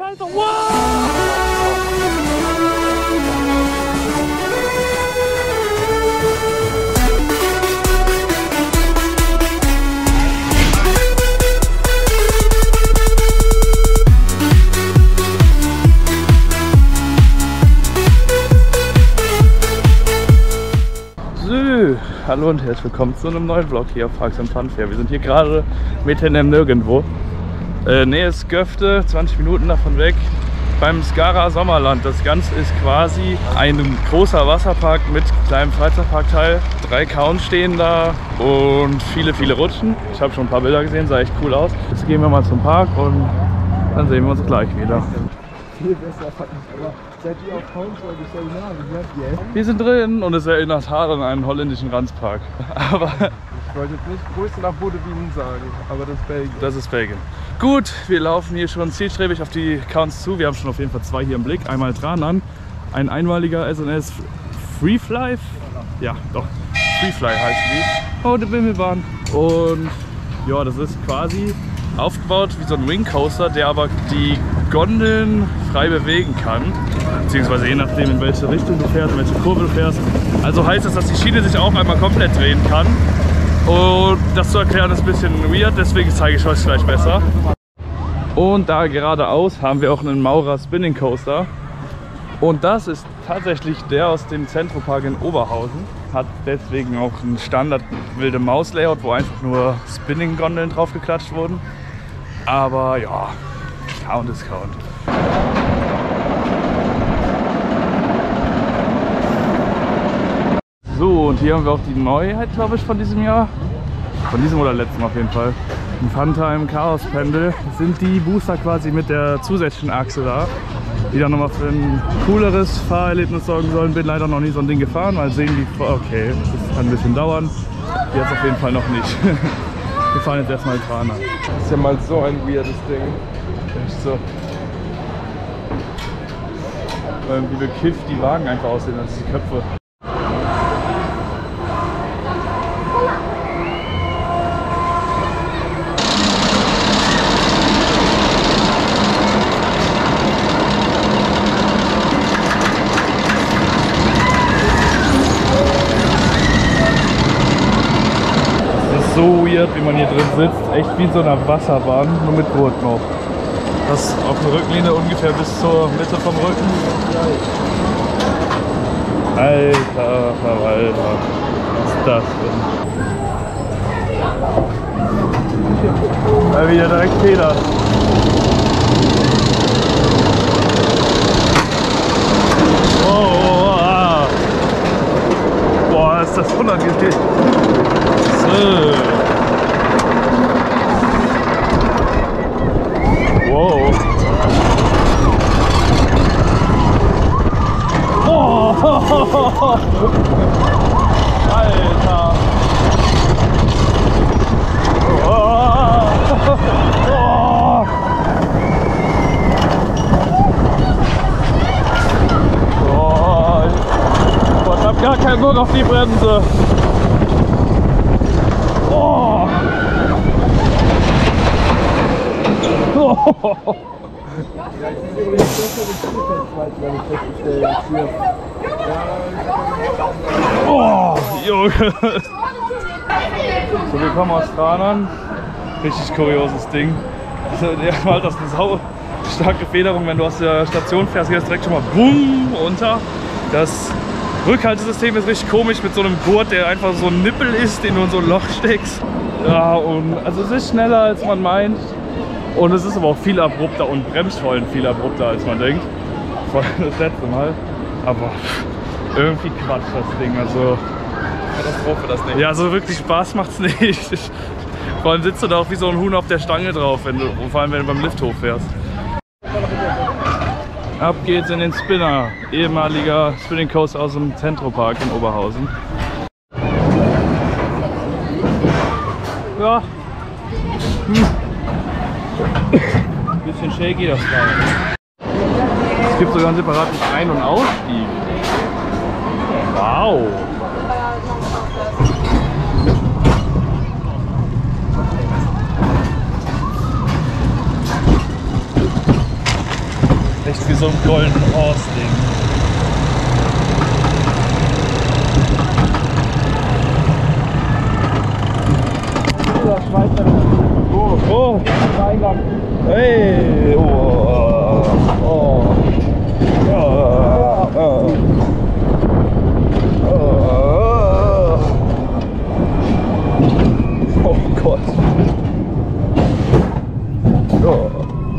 Alter, wow! Hallo und herzlich willkommen zu einem neuen Vlog hier auf Parks & Funfair. Wir sind hier gerade mitten im Nirgendwo. Nähe ist Göfte, 20 Minuten davon weg, beim Skara Sommerland. Das Ganze ist quasi ein großer Wasserpark mit kleinem Freizeitparkteil. 3 Counts stehen da und viele Rutschen. Ich habe schon ein paar Bilder gesehen, sah echt cool aus. Jetzt gehen wir mal zum Park und dann sehen wir uns gleich wieder. Viel besser fand ich, aber seid ihr auf Counts oder ich soll sagen, wir sind drin und es erinnert hart an einen holländischen Ranzpark. Aber ich wollte jetzt nicht Grüße nach Bodewien sagen, aber das ist Belgien. Das ist Belgien. Gut, wir laufen hier schon zielstrebig auf die Counts zu. Wir haben schon auf jeden Fall 2 hier im Blick. Einmal Tranan, ein einmaliger S&S Freefly. Ja, doch, Freefly heißt die. Oh, eine Bimmelbahn. Und ja, das ist quasi aufgebaut wie so ein Wing Coaster, der aber die Gondeln frei bewegen kann, beziehungsweise je nachdem in welche Richtung du fährst, in welche Kurve du fährst. Also heißt das, dass die Schiene sich auch einmal komplett drehen kann. Und das zu erklären ist ein bisschen weird, deswegen zeige ich euch gleich besser. Und da geradeaus haben wir auch einen Maurer Spinning Coaster. Und das ist tatsächlich der aus dem Zentropark in Oberhausen. Hat deswegen auch ein Standard wilde Maus Layout, wo einfach nur Spinning Gondeln drauf geklatscht wurden. Aber ja, Count ist Count. So, und hier haben wir auch die Neuheit, glaube ich, von diesem Jahr. Von diesem oder letztem auf jeden Fall. Im Funtime Chaos Pendel sind die Booster quasi mit der zusätzlichen Achse da, die dann nochmal für ein cooleres Fahrerlebnis sorgen sollen. Bin leider noch nie so ein Ding gefahren, mal sehen wie. Okay, das kann ein bisschen dauern. Jetzt auf jeden Fall noch nicht. Wir fahren jetzt erstmal Tranan. Das ist ja mal so ein weirdes Ding. Echt so. Wie bekifft die Wagen einfach aussehen, als die Köpfe. So weird, wie man hier drin sitzt. Echt wie in so einer Wasserbahn, nur mit Gurt noch. Das auf der Rückenlehne ungefähr bis zur Mitte vom Rücken. Alter Verwalter, was ist das denn? Weil wieder direkt federt. Oh, ah. Boah, ist das unangenehm. Wow. Oh. Alter. Oh. Oh. Oh. Ich hab gar keinen Bock auf die Bremse. Oh. Oh. Oh, Junge. So, wir kommen aus Tranan. Richtig kurioses Ding. Also, der hat das eine sau starke Federung. Wenn du aus der Station fährst, geht das direkt schon mal bumm runter. Das Rückhaltesystem ist richtig komisch mit so einem Gurt, der einfach so ein Nippel ist, den du in so ein Loch steckst. Ja, und also es ist schneller als man meint. Und es ist aber auch viel abrupter und bremst vor allem viel abrupter als man denkt. Vor allem das letzte Mal. Aber irgendwie Quatsch das Ding. Also Katastrophe das Ding. ja, so wirklich Spaß macht's nicht. Vor allem sitzt du da auch wie so ein Huhn auf der Stange drauf, vor allem wenn du beim Lift hochfährst. Ab geht's in den Spinner, ehemaliger Spinning Coaster aus dem Zentropark in Oberhausen. Ja. Bisschen shaky das Teil. Es gibt sogar einen separaten Ein- und Ausstieg. Wow. Echt wie so ein Golden Horse-Ding. Der Schweizer. Oh! Eingang. Hey! Oh! Oh! Ja! Oh Gott! Oh.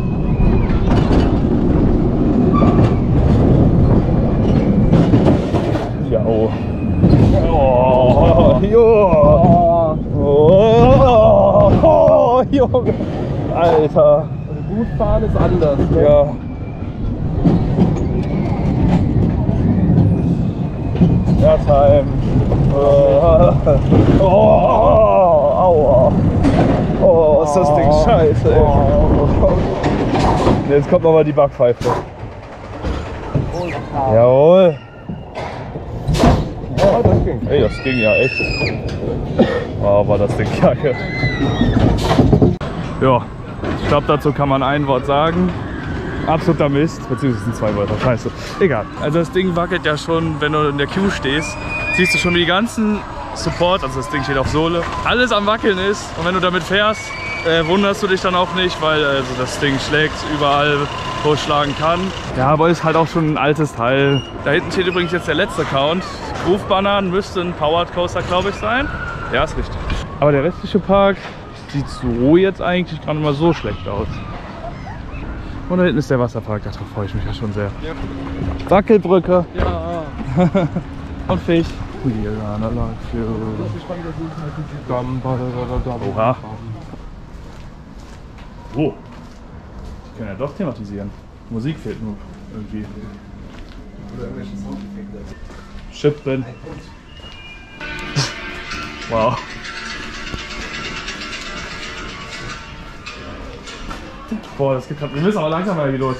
Ja, oh. Oh, jo. Oh, Junge. Alter. Also gut fahren ist anders. Ne? Ja. Ja, Time. Oh, aua. Oh, ist das Ding scheiße, ey. Jetzt kommt nochmal die Backpfeife. Jawohl. Ja, das ging. Ey, das ging ja echt. Oh, war das Ding kacke. Ja, ich glaube, dazu kann man ein Wort sagen. Absoluter Mist, beziehungsweise sind zwei Wörter, scheiße. Egal. Also das Ding wackelt ja schon, wenn du in der Queue stehst. Siehst du schon, wie die ganzen Support, also das Ding steht auf Sohle, alles am Wackeln ist. Und wenn du damit fährst, wunderst du dich dann auch nicht, weil also das Ding schlägt überall, wo es schlagen kann. Ja, aber ist halt auch schon ein altes Teil. Da hinten steht übrigens jetzt der letzte Count. Groove Banner müsste ein Powered Coaster, glaube ich, sein. Ja, ist richtig. Aber der restliche Park sieht so jetzt eigentlich gar nicht mal so schlecht aus. Und da hinten ist der Wasserpark, darauf freue ich mich ja schon sehr. Ja. Wackelbrücke. Ja. Und Fisch. Oha. Oh. Ich kann ja doch thematisieren. Musik fehlt nur irgendwie. Chip drin. Wow. Boah, das geht grad. Wir müssen aber langsam mal hier los.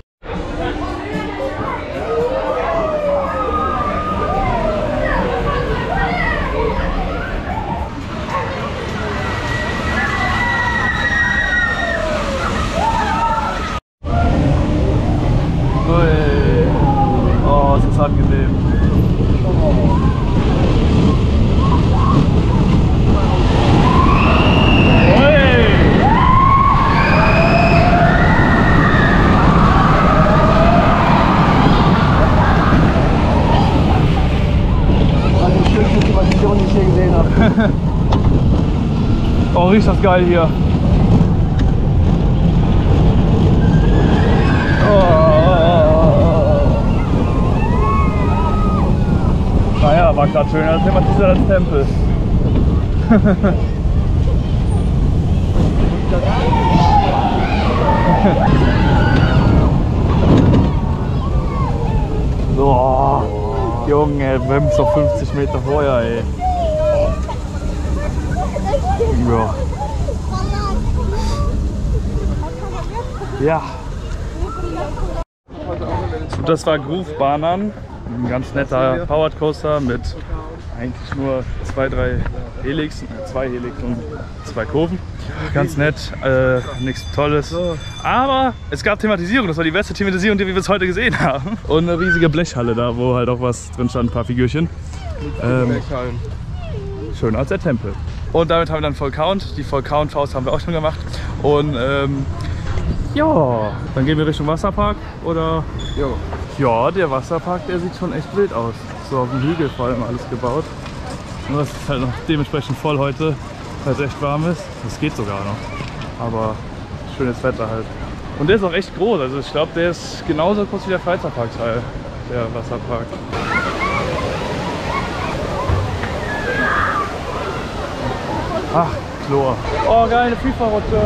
Oh, es ist angenehm. Die ich hier gesehen habe. Oh, riecht das geil hier. Naja, war gerade schön, als thematisierter Tempel. Oh, Junge, bremst doch 50 Meter vorher, ey. Ja. Ja. Und das war Groove Banern. Ein ganz netter Powered Coaster mit eigentlich nur zwei Helix und zwei Kurven. Ganz nett, nichts Tolles. Aber es gab Thematisierung, das war die beste Thematisierung, die wir bis heute gesehen haben. Und eine riesige Blechhalle da, wo halt auch was drin stand, ein paar Figürchen. Schöner als der Tempel. Und damit haben wir dann Voll Count. Die Voll Count Faust haben wir auch schon gemacht. Und ja, dann gehen wir Richtung Wasserpark, oder? Jo. Ja, der Wasserpark, der sieht schon echt wild aus. So auf dem Hügel vor allem alles gebaut. Und das ist halt noch dementsprechend voll heute, weil es echt warm ist. Das geht sogar noch. Aber schönes Wetter halt. Und der ist auch echt groß. Also ich glaube, der ist genauso groß wie der Freizeitparkteil, der Wasserpark. Ach, Chlor. Oh, geil, eine FIFA-Rutsche.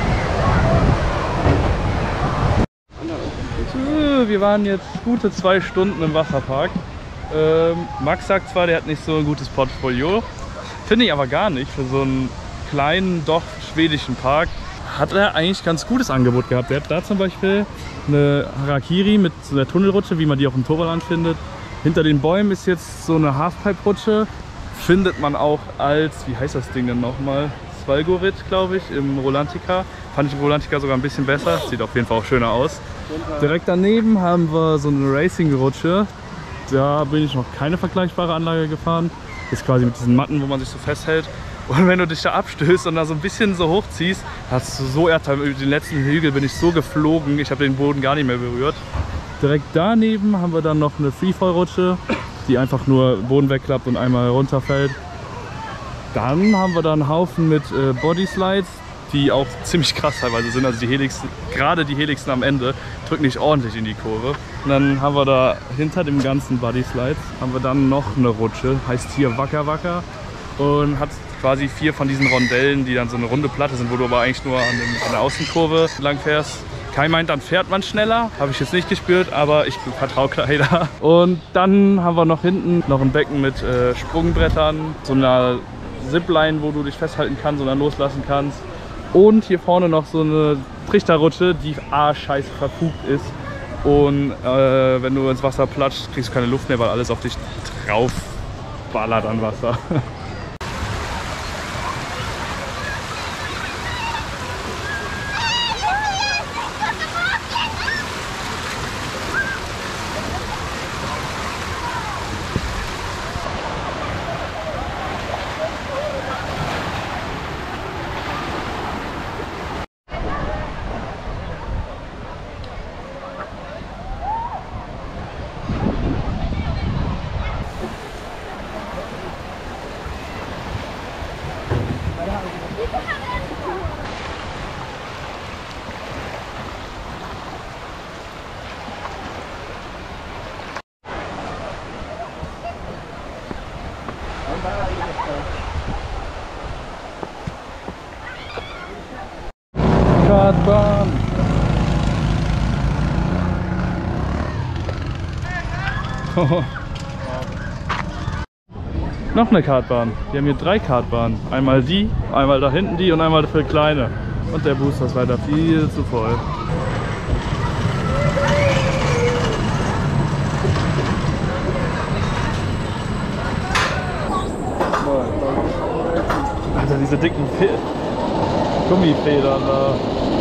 Wir waren jetzt gute 2 Stunden im Wasserpark. Max sagt zwar, der hat nicht so ein gutes Portfolio. Finde ich aber gar nicht. Für so einen kleinen, doch schwedischen Park hat er eigentlich ganz gutes Angebot gehabt. Der hat da zum Beispiel eine Harakiri mit so einer Tunnelrutsche, wie man die auch im Toverland findet. Hinter den Bäumen ist jetzt so eine Halfpipe-Rutsche. Findet man auch als, wie heißt das Ding denn nochmal? Valgorit, glaube ich, im Rolantica. Fand ich im Rolantica sogar ein bisschen besser. Sieht auf jeden Fall auch schöner aus. Direkt daneben haben wir so eine Racing-Rutsche. Da bin ich noch keine vergleichbare Anlage gefahren. Ist quasi mit diesen Matten, wo man sich so festhält. Und wenn du dich da abstößt und da so ein bisschen so hochziehst, hast du so Erdteil. Über den letzten Hügel bin ich so geflogen, ich habe den Boden gar nicht mehr berührt. Direkt daneben haben wir dann noch eine Freefall-Rutsche, die einfach nur Boden wegklappt und einmal runterfällt. Dann haben wir da einen Haufen mit Bodyslides, die auch ziemlich krass teilweise sind. Also die Helixen, gerade die Helixen am Ende, drücken nicht ordentlich in die Kurve. Und dann haben wir da hinter dem ganzen Bodyslides haben wir dann noch eine Rutsche, heißt hier Wacker Wacker und hat quasi 4 von diesen Rondellen, die dann so eine runde Platte sind, wo du aber eigentlich nur an der Außenkurve lang fährst. Kai meint, dann fährt man schneller, habe ich jetzt nicht gespürt, aber ich vertraue Kleider. Und dann haben wir noch hinten noch ein Becken mit Sprungbrettern, so einer Zipline, wo du dich festhalten kannst und dann loslassen kannst. Und hier vorne noch so eine Trichterrutsche, die scheiße verfugt ist. Und wenn du ins Wasser platschst, kriegst du keine Luft mehr, weil alles auf dich drauf ballert an Wasser. Kartbahn. Oh. Noch eine Kartbahn. Wir haben hier 3 Kartbahnen. Einmal die, einmal da hinten die und einmal für kleine. Und der Booster ist leider viel zu voll. Alter, diese dicken Gummifedern da.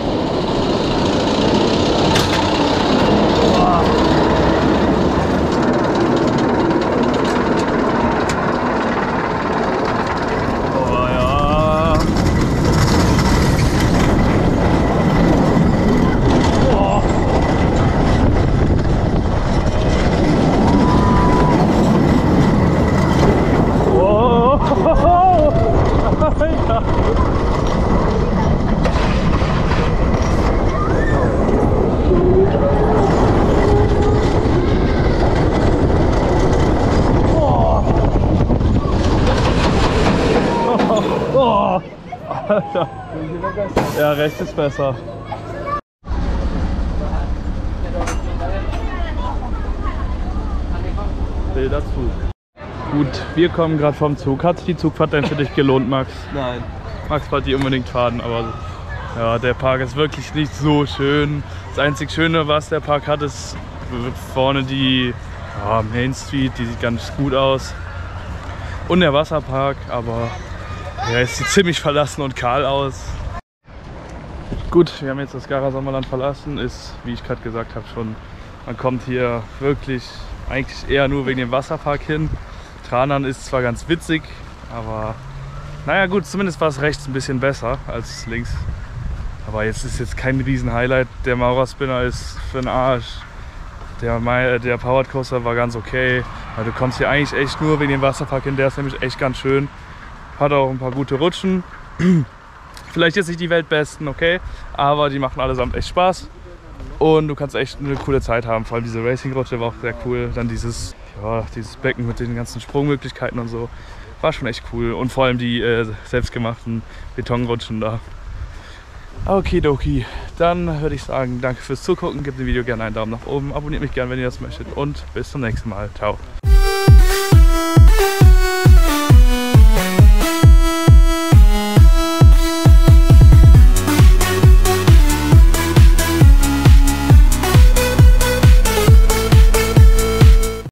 Alter. Ja, rechts ist besser. Bilder Zug. Gut, wir kommen gerade vom Zug. Hat sich die Zugfahrt denn für dich gelohnt, Max? Nein. Max wollte die unbedingt fahren, aber ja, der Park ist wirklich nicht so schön. Das einzig Schöne, was der Park hat, ist vorne die Main Street, die sieht ganz gut aus. Und der Wasserpark, aber ja, es sieht ziemlich verlassen und kahl aus. Gut, wir haben jetzt das Gara Sommerland verlassen. Ist, wie ich gerade gesagt habe, schon, man kommt hier wirklich eigentlich eher nur wegen dem Wasserpark hin. Tranan ist zwar ganz witzig, aber naja gut, zumindest war es rechts ein bisschen besser als links. Aber jetzt ist jetzt kein riesen Highlight. Der Maurerspinner ist für den Arsch. Der Powered Coaster war ganz okay. Also du kommst hier eigentlich echt nur wegen dem Wasserpark hin. Der ist nämlich echt ganz schön. Hat auch ein paar gute Rutschen. Vielleicht jetzt nicht die weltbesten, okay, aber die machen allesamt echt Spaß. Und du kannst echt eine coole Zeit haben. Vor allem diese Racing-Rutsche war auch sehr cool. Dann dieses Becken mit den ganzen Sprungmöglichkeiten und so. War schon echt cool. Und vor allem die selbstgemachten Betonrutschen da. Okidoki. Dann würde ich sagen, danke fürs Zugucken. Gebt dem Video gerne einen Daumen nach oben. Abonniert mich gerne, wenn ihr das möchtet. Und bis zum nächsten Mal. Ciao.